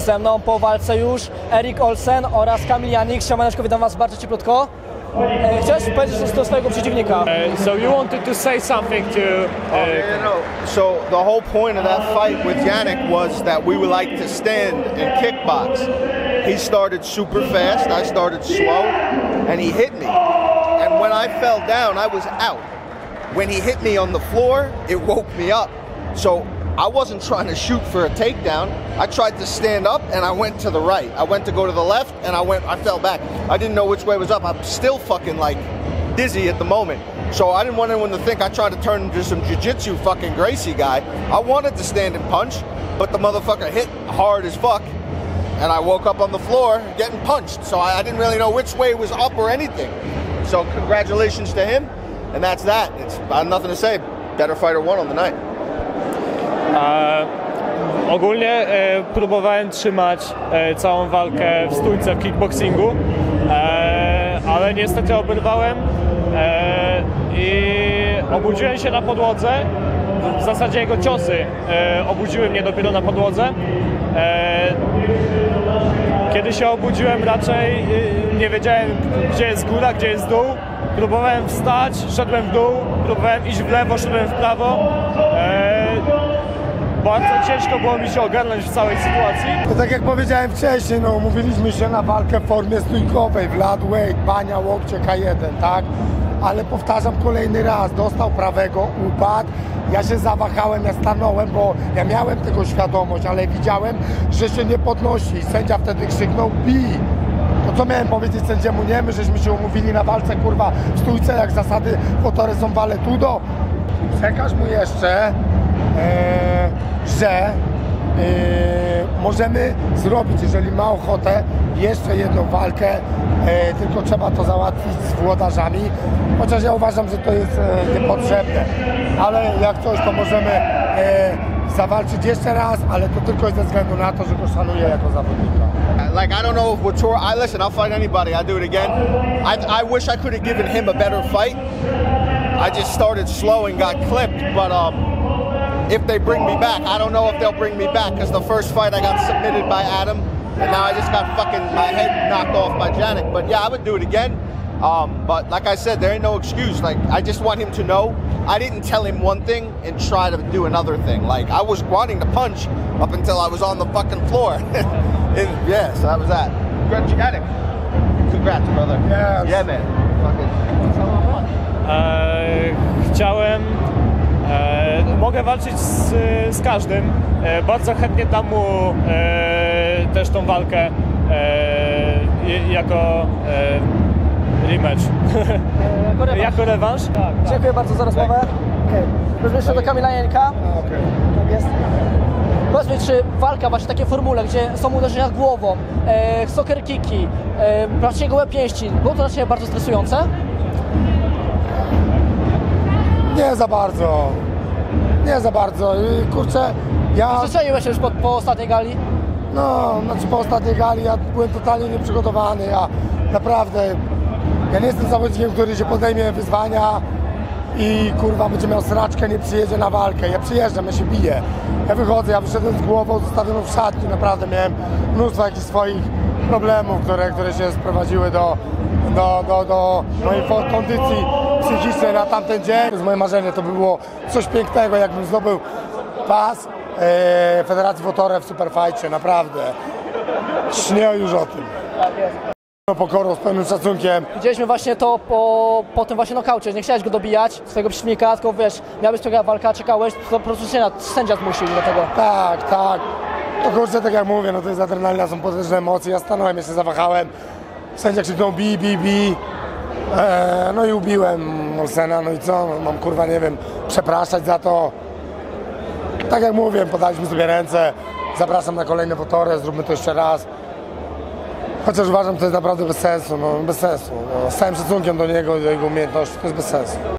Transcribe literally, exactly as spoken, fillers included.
Ze mną po walce już Erik Olsen oraz Kamil Janik. Siemaneczko, witam was bardzo cieplutko. E, chciałeś powiedzieć coś do swojego przeciwnika? Uh, so you wanted to say something to... Uh, Oh, yeah, no. So the whole point of that fight with Yannick was that we would like to stand and kickbox. He started super fast, I started slow, and he hit me. And when I fell down, I was out. When he hit me on the floor, it woke me up. So I wasn't trying to shoot for a takedown. I tried to stand up and I went to the right. I went to go to the left and I went, I fell back. I didn't know which way was up. I'm still fucking like dizzy at the moment. So I didn't want anyone to think I tried to turn into some jiu-jitsu fucking Gracie guy. I wanted to stand and punch, but the motherfucker hit hard as fuck. And I woke up on the floor getting punched. So I, I didn't really know which way was up or anything. So congratulations to him. And that's that. It's I have nothing to say. Better fighter won on the night. E, ogólnie e, próbowałem trzymać e, całą walkę w stójce w kickboxingu, e, ale niestety oberwałem e, i obudziłem się na podłodze. W zasadzie jego ciosy e, obudziły mnie dopiero na podłodze. E, kiedy się obudziłem, raczej e, nie wiedziałem, gdzie jest góra, gdzie jest dół. Próbowałem wstać, szedłem w dół, próbowałem iść w lewo, szedłem w prawo. E, Bardzo ciężko było mi się ogarnąć w całej sytuacji. To tak jak powiedziałem wcześniej, no umówiliśmy się na walkę w formie stójkowej, w ladweight, bania, łokcie, K jeden, tak? Ale powtarzam kolejny raz, dostał prawego, upadł, ja się zawahałem, ja stanąłem, bo ja miałem tego świadomość, ale widziałem, że się nie podnosi. Sędzia wtedy krzyknął, bij! To co miałem powiedzieć sędziemu? Nie, my żeśmy się umówili na walce, kurwa, w stójce, jak zasady Votory są vale tudo. Przekaż mu jeszcze, e, że e, możemy zrobić, jeżeli ma ochotę, jeszcze jedną walkę, e, tylko trzeba to załatwić z włodarzami, chociaż ja uważam, że to jest e, niepotrzebne, ale jak coś, to możemy e, zawalczyć jeszcze raz, ale to tylko ze względu na to, że go szanuję jako zawodnika. Like, I don't know if Votory, I listen, I'll fight anybody, I'll do it again. I, I wish I could have given him a better fight. I just started slow and got clipped, but um, if they bring me back, I don't know if they'll bring me back, because the first fight I got submitted by Adam, and now I just got fucking my head knocked off by Yannick. But yeah, I would do it again. Um, but like I said, there ain't no excuse. Like, I just want him to know I didn't tell him one thing and try to do another thing. Like, I was wanting to punch up until I was on the fucking floor. And yeah, so that was that. Congrats, Yannick. Congrats, brother. Yes. Yeah, man. Fucking. E, chciałem, e, mogę walczyć z, z każdym, e, bardzo chętnie dam mu e, też tą walkę e, jako e, rematch, Jako rewanż. jako rewanż. Tak. Dziękuję bardzo za rozmowę. Okay. Wróćmy jeszcze do Kamila Janika. Okay. Tak jest. Powiedz mi, czy walka właśnie w takiej formule, gdzie są uderzenia głową, e, soccer kicki, e, praktycznie gołe pięści, było to dla ciebie bardzo stresujące? Nie za bardzo. Nie za bardzo. Kurczę, ja... Przyczaiłeś się już po, po ostatniej gali? No, znaczy po ostatniej gali ja byłem totalnie nieprzygotowany. Ja naprawdę... Ja nie jestem zawodnikiem, który się podejmie wyzwania i kurwa będzie miał sraczkę, nie przyjedzie na walkę. Ja przyjeżdżam, ja się biję. Ja wychodzę, ja wyszedłem z głową zostawioną w szatni. Naprawdę miałem mnóstwo jakichś swoich problemów, które, które się sprowadziły do, do, do, do mojej kondycji psychicznej na tamten dzień. To jest moje marzenie, to by było coś pięknego, jakbym zdobył pas e, Federacji Votory w Superfajcie, naprawdę. Śnię już o tym. Pokorą, z pełnym szacunkiem. Widzieliśmy właśnie to po, po tym właśnie nokaucie, nie chciałeś go dobijać, swojego przeciwnika, tylko wiesz, miała być taka walka, czekałeś, to po prostu się sędzia zmusił do tego. Tak, tak. No kurczę, tak jak mówię, no to jest adrenalina, są potężne emocje, ja stanąłem, jeszcze zawahałem. Sędzia krzyknął bi, bi, bi. Eee, no i ubiłem Olsena, no i co, no, mam kurwa, nie wiem, przepraszać za to. Tak jak mówię, podaliśmy sobie ręce, zapraszam na kolejne Votory, zróbmy to jeszcze raz. Chociaż uważam, że to jest naprawdę bez sensu, no bez sensu. No, z całym szacunkiem do niego i do jego umiejętności, to jest bez sensu.